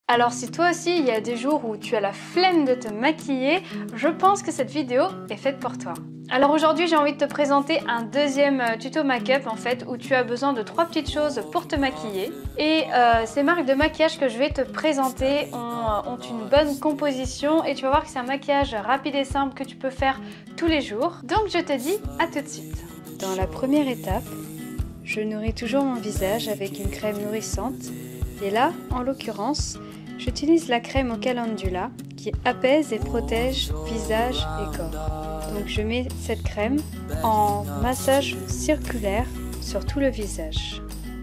Alors si toi aussi il y a des jours où tu as la flemme de te maquiller, je pense que cette vidéo est faite pour toi. Alors aujourd'hui j'ai envie de te présenter un deuxième tuto make-up en fait où tu as besoin de 3 petites choses pour te maquiller. Et ces marques de maquillage que je vais te présenter ont une bonne composition et tu vas voir que c'est un maquillage rapide et simple que tu peux faire tous les jours. Donc je te dis à tout de suite. Dans la première étape, je nourris toujours mon visage avec une crème nourrissante. Et là, en l'occurrence, j'utilise la crème au calendula qui apaise et protège visage et corps. Donc je mets cette crème en massage circulaire sur tout le visage.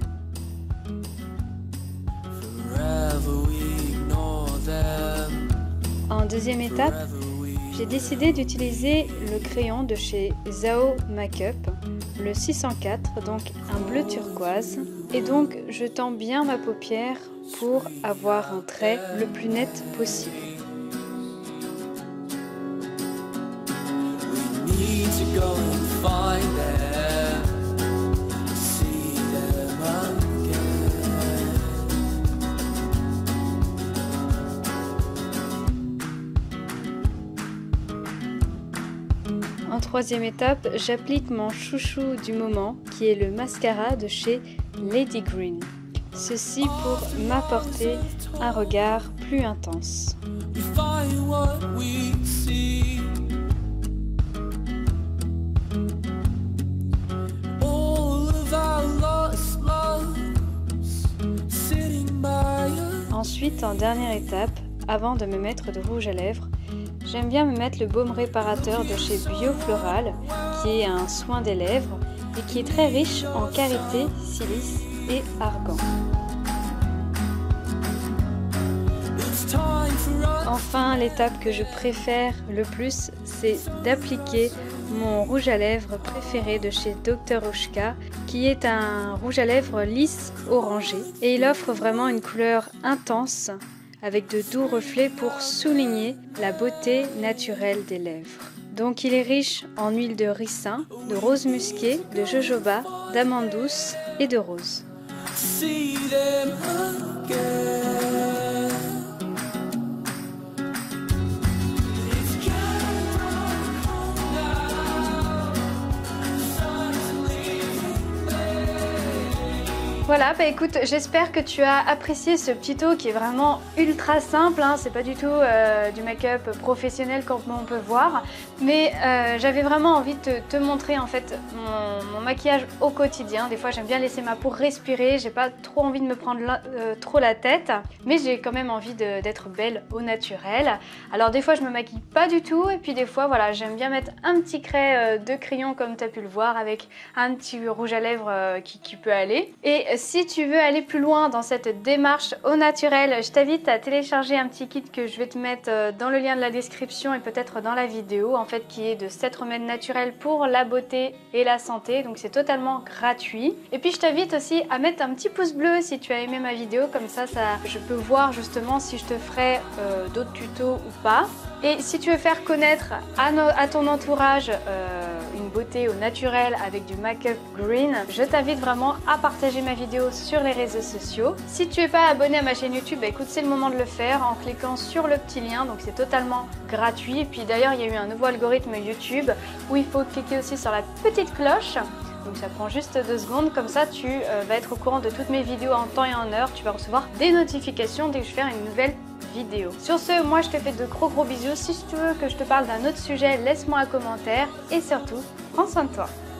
En deuxième étape, j'ai décidé d'utiliser le crayon de chez Zao Makeup, le 604, donc un bleu turquoise. Et donc je tends bien ma paupière pour avoir un trait le plus net possible. En troisième étape, j'applique mon chouchou du moment qui est le mascara de chez Lady Green. Ceci pour m'apporter un regard plus intense. Ensuite, en dernière étape, avant de me mettre de rouge à lèvres, j'aime bien me mettre le baume réparateur de chez Biofloral, qui est un soin des lèvres et qui est très riche en karité, silice et argan. Enfin, l'étape que je préfère le plus, c'est d'appliquer mon rouge à lèvres préféré de chez Dr. Ushka, qui est un rouge à lèvres lisse orangé. Et il offre vraiment une couleur intense, avec de doux reflets pour souligner la beauté naturelle des lèvres. Donc il est riche en huile de ricin, de rose musquée, de jojoba, d'amande douce et de rose. Voilà, bah écoute, j'espère que tu as apprécié ce petit tuto qui est vraiment ultra simple, hein, c'est pas du tout du make-up professionnel comme on peut voir, mais j'avais vraiment envie de te montrer en fait mon maquillage au quotidien. Des fois j'aime bien laisser ma peau respirer, j'ai pas trop envie de me prendre trop la tête, mais j'ai quand même envie d'être belle au naturel. Alors des fois je me maquille pas du tout et puis des fois voilà, j'aime bien mettre un petit craie de crayon comme tu as pu le voir avec un petit rouge à lèvres qui peut aller. Et si tu veux aller plus loin dans cette démarche au naturel, je t'invite à télécharger un petit kit que je vais te mettre dans le lien de la description et peut-être dans la vidéo, en fait, qui est de 7 remèdes naturels pour la beauté et la santé, donc c'est totalement gratuit. Et puis je t'invite aussi à mettre un petit pouce bleu si tu as aimé ma vidéo, comme ça je peux voir justement si je te ferai d'autres tutos ou pas. Et si tu veux faire connaître à ton entourage une beauté au naturel avec du make-up green, je t'invite vraiment à partager ma vidéo sur les réseaux sociaux. Si tu n'es pas abonné à ma chaîne YouTube, bah écoute, c'est le moment de le faire en cliquant sur le petit lien, donc c'est totalement gratuit. Et puis d'ailleurs, il y a eu un nouveau algorithme YouTube où il faut cliquer aussi sur la petite cloche. Donc ça prend juste 2 secondes, comme ça tu vas être au courant de toutes mes vidéos en temps et en heure. Tu vas recevoir des notifications dès que je fais une nouvelle vidéo. Sur ce, moi je te fais de gros bisous. Si tu veux que je te parle d'un autre sujet, laisse-moi un commentaire et surtout, prends soin de toi.